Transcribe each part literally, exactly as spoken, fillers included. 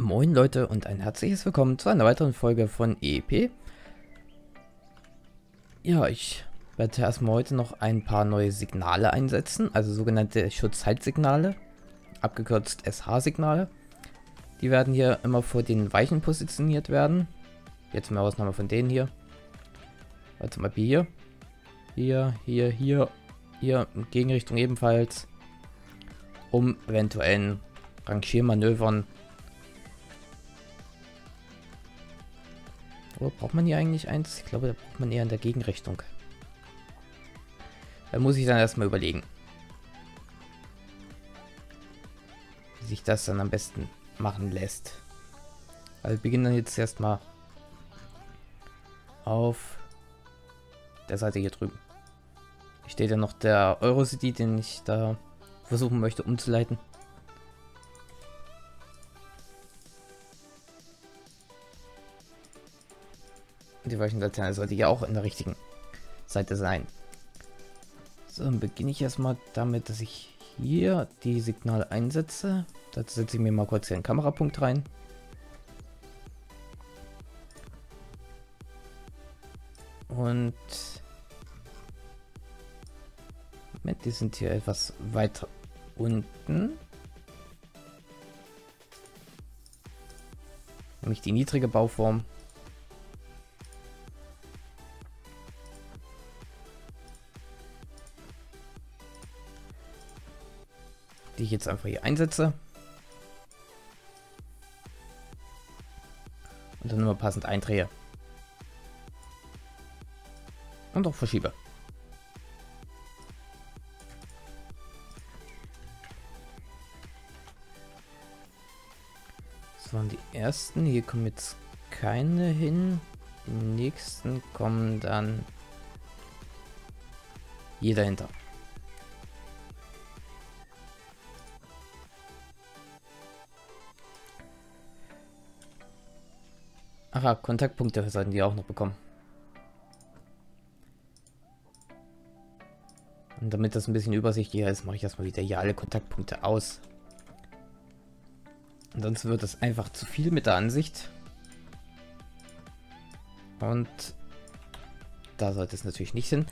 Moin Leute und ein herzliches Willkommen zu einer weiteren Folge von E P. Ja, ich werde erstmal heute noch ein paar neue Signale einsetzen, also sogenannte Schutzhaltsignale, abgekürzt S H-Signale. Die werden hier immer vor den Weichen positioniert werden. Jetzt mal Ausnahme von denen hier. Warte mal, hier. Hier, hier, hier, hier, in Gegenrichtung ebenfalls. Um eventuellen Rangiermanövern. Oder braucht man hier eigentlich eins? Ich glaube, da braucht man eher in der Gegenrichtung. Da muss ich dann erstmal überlegen, wie sich das dann am besten machen lässt. Also wir beginnen dann jetzt erstmal auf der Seite hier drüben. Hier steht ja noch der Eurocity, den ich da versuchen möchte umzuleiten. Die Weichenlaterne sollte ja auch in der richtigen Seite sein. So, dann beginne ich erstmal damit, dass ich hier die Signale einsetze. Dazu setze ich mir mal kurz hier einen Kamerapunkt rein. Und Moment, die sind hier etwas weiter unten. Nämlich die niedrige Bauform. Die ich jetzt einfach hier einsetze. Und dann immer passend eindrehe. Und auch verschiebe. Das waren die ersten. Hier kommen jetzt keine hin. Die nächsten kommen dann hier dahinter. Aha, Kontaktpunkte sollten die auch noch bekommen. Und damit das ein bisschen übersichtlicher ist, mache ich erstmal wieder hier alle Kontaktpunkte aus. Ansonsten wird es einfach zu viel mit der Ansicht. Und da sollte es natürlich nicht hin.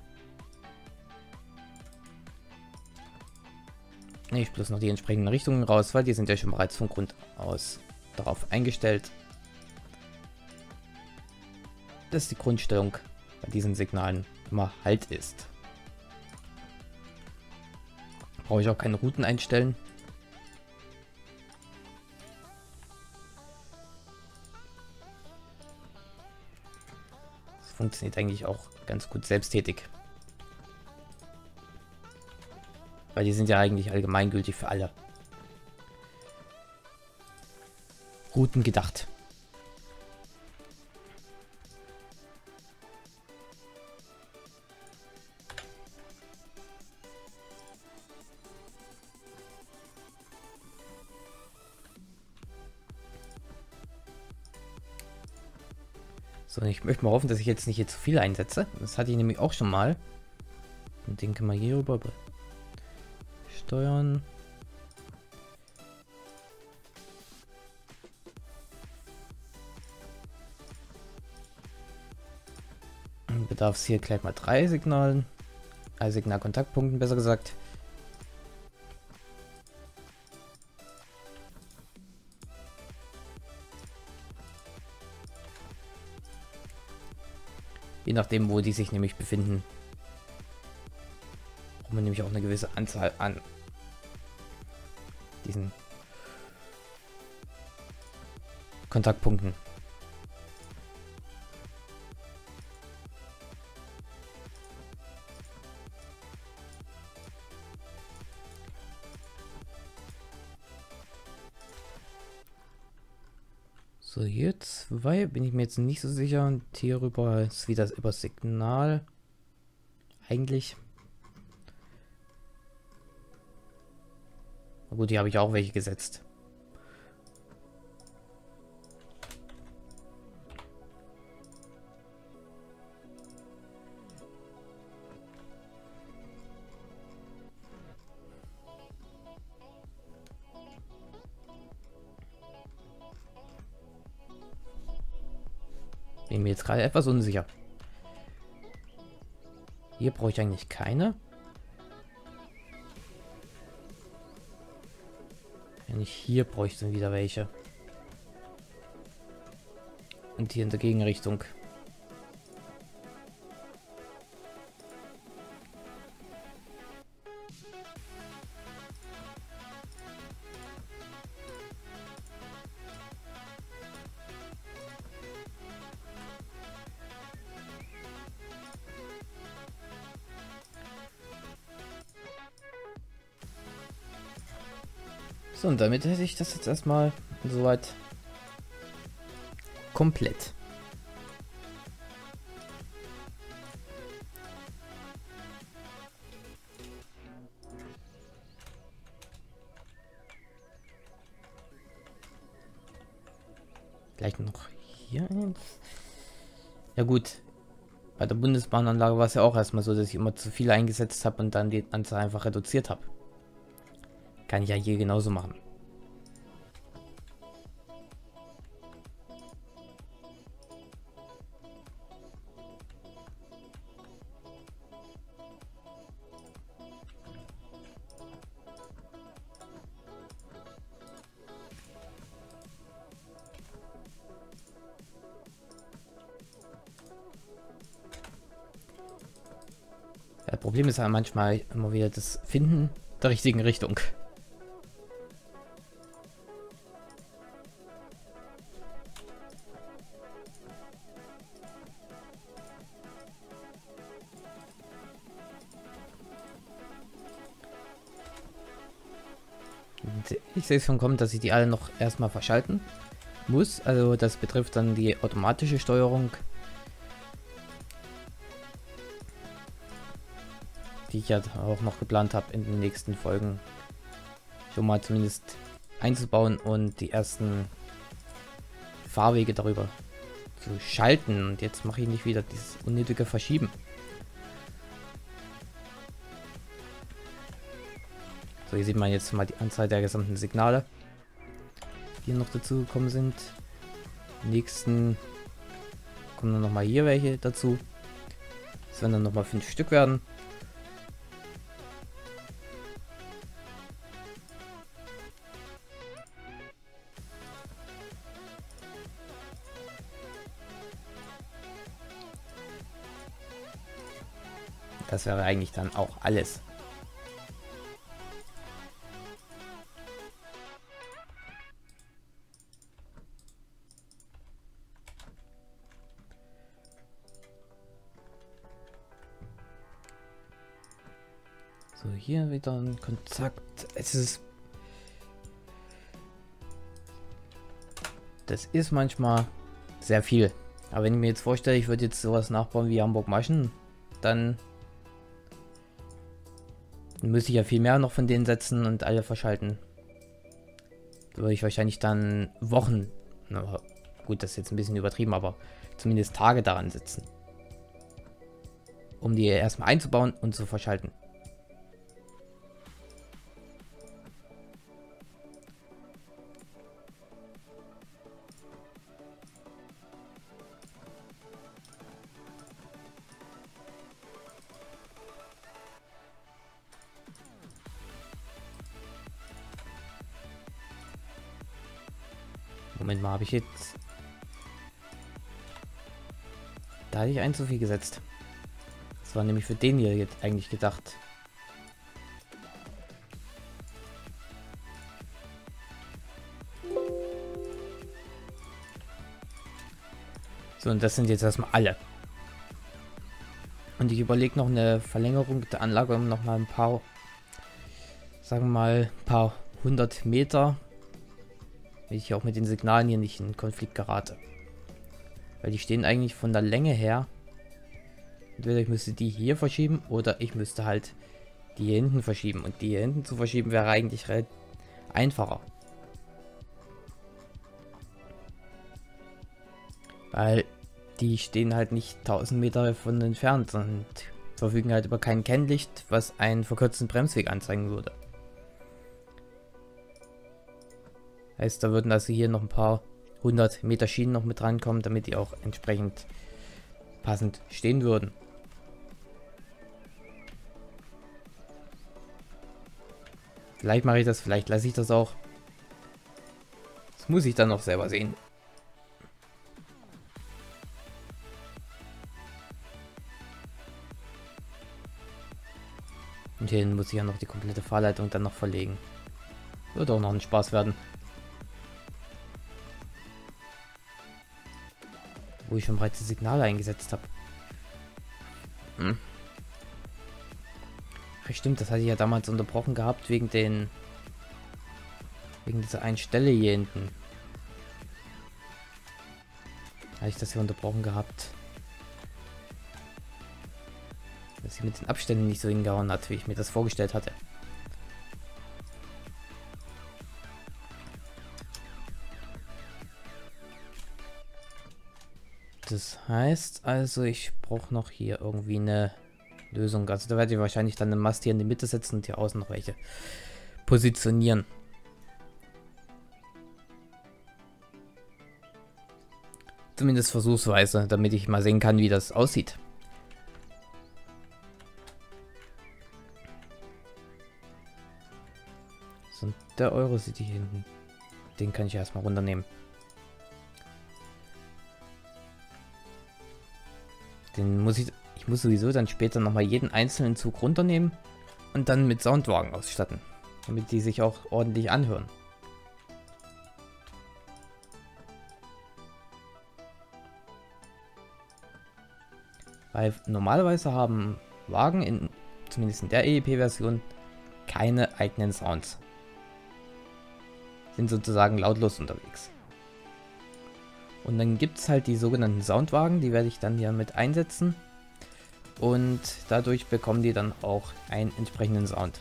Ich bloß noch die entsprechenden Richtungen raus, weil die sind ja schon bereits von Grund aus darauf eingestellt. Dass die Grundstellung bei diesen Signalen immer Halt ist. Brauche ich auch keine Routen einstellen. Das funktioniert eigentlich auch ganz gut selbsttätig. Weil die sind ja eigentlich allgemeingültig für alle Routen gedacht. So, ich möchte mal hoffen, dass ich jetzt nicht hier zu viel einsetze. Das hatte ich nämlich auch schon mal. Und den können wir hier rüber steuern. Dann bedarf es hier gleich mal drei Signalen. Also Signalkontaktpunkten, besser gesagt. Je nachdem, wo die sich nämlich befinden, braucht man nämlich auch eine gewisse Anzahl an diesen Kontaktpunkten. So, hier zwei bin ich mir jetzt nicht so sicher. Und hier rüber ist wieder über Signal. Eigentlich. Na gut, hier habe ich auch welche gesetzt. Bin mir jetzt gerade etwas unsicher. Hier brauche ich eigentlich keine. Wenn ich hier bräuchte dann wieder welche. Und hier in der Gegenrichtung. So, und damit hätte ich das jetzt erstmal soweit komplett. Vielleicht noch hier eins. Ja gut, bei der Bundesbahnanlage war es ja auch erstmal so, dass ich immer zu viel eingesetzt habe und dann die Anzahl einfach reduziert habe. Kann ich ja hier genauso machen. Das Problem ist ja manchmal immer wieder das Finden der richtigen Richtung. Und ich sehe es schon kommen, dass ich die alle noch erstmal verschalten muss. Also das betrifft dann die automatische Steuerung, die ich ja auch noch geplant habe in den nächsten Folgen schon mal zumindest einzubauen und die ersten Fahrwege darüber zu schalten. Und jetzt mache ich nicht wieder dieses unnötige Verschieben. So, hier sieht man jetzt mal die Anzahl der gesamten Signale, die noch dazu gekommen sind. Die nächsten kommen dann noch mal hier welche dazu. Es werden dann noch mal fünf Stück werden. Das wäre eigentlich dann auch alles. So, hier wieder ein Kontakt. Es ist... Das ist manchmal sehr viel. Aber wenn ich mir jetzt vorstelle, ich würde jetzt sowas nachbauen wie Hamburg-Maschen, dann müsste ich ja viel mehr noch von denen setzen und alle verschalten. Da würde ich wahrscheinlich dann Wochen, na, gut, das ist jetzt ein bisschen übertrieben, aber zumindest Tage daran sitzen, um die erstmal einzubauen und zu verschalten. Moment mal, habe ich jetzt... Da hatte ich ein zu viel gesetzt. Das war nämlich für den hier jetzt eigentlich gedacht. So, und das sind jetzt erstmal alle. Und ich überlege noch eine Verlängerung der Anlage um noch mal ein paar, sagen wir mal, ein paar hundert Meter, wenn ich auch mit den Signalen hier nicht in Konflikt gerate. Weil die stehen eigentlich von der Länge her. Entweder ich müsste die hier verschieben oder ich müsste halt die hier hinten verschieben. Und die hier hinten zu verschieben wäre eigentlich recht einfacher. Weil die stehen halt nicht tausend Meter von entfernt und verfügen halt über kein Kennlicht, was einen verkürzten Bremsweg anzeigen würde. Heißt, da würden also hier noch ein paar hundert Meter Schienen noch mit rankommen, damit die auch entsprechend passend stehen würden. Vielleicht mache ich das, vielleicht lasse ich das auch. Das muss ich dann noch selber sehen. Und hierhin muss ich ja noch die komplette Fahrleitung dann noch verlegen. Wird auch noch ein Spaß werden. Wo ich schon bereits die Signale eingesetzt habe. Hm. Ach, stimmt, das hatte ich ja damals unterbrochen gehabt wegen den... Wegen dieser einen Stelle hier hinten. Habe ich das hier unterbrochen gehabt. Dass sie mit den Abständen nicht so hingehauen hat, wie ich mir das vorgestellt hatte. Das heißt also, ich brauche noch hier irgendwie eine Lösung. Also da werde ich wahrscheinlich dann eine Mast hier in die Mitte setzen und hier außen noch welche positionieren. Zumindest versuchsweise, damit ich mal sehen kann, wie das aussieht. So, und der Euro sieht hier hinten. Den kann ich erstmal runternehmen. Den muss ich... Ich muss sowieso dann später nochmal jeden einzelnen Zug runternehmen und dann mit Soundwagen ausstatten, damit die sich auch ordentlich anhören. Weil normalerweise haben Wagen, in, zumindest in der E E P-Version, keine eigenen Sounds. Sind sozusagen lautlos unterwegs. Und dann gibt es halt die sogenannten Soundwagen, die werde ich dann hier mit einsetzen. Und dadurch bekommen die dann auch einen entsprechenden Sound.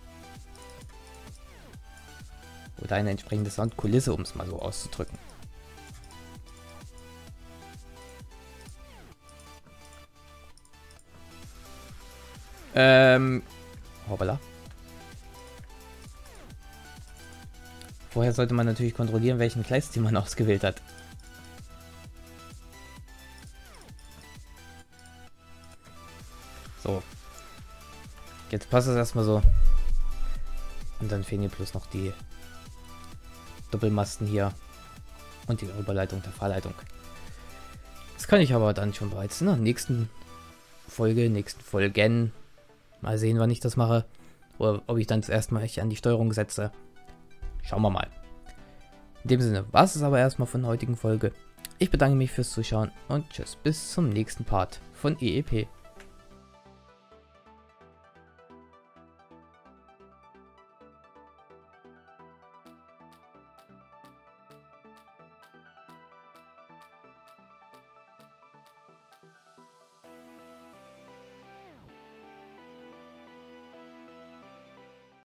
Oder eine entsprechende Soundkulisse, um es mal so auszudrücken. Ähm, hoppala. Vorher sollte man natürlich kontrollieren, welchen Gleisstil man ausgewählt hat. So. Jetzt passt es erstmal so. Und dann fehlen hier bloß noch die Doppelmasten hier und die Überleitung der Fahrleitung. Das kann ich aber dann schon bereits in der nächsten Folge, nächsten Folgen mal sehen, wann ich das mache. Oder ob ich dann zuerst mal an die Steuerung setze. Schauen wir mal. In dem Sinne war es aber erstmal von der heutigen Folge. Ich bedanke mich fürs Zuschauen und tschüss, bis zum nächsten Part von E E P.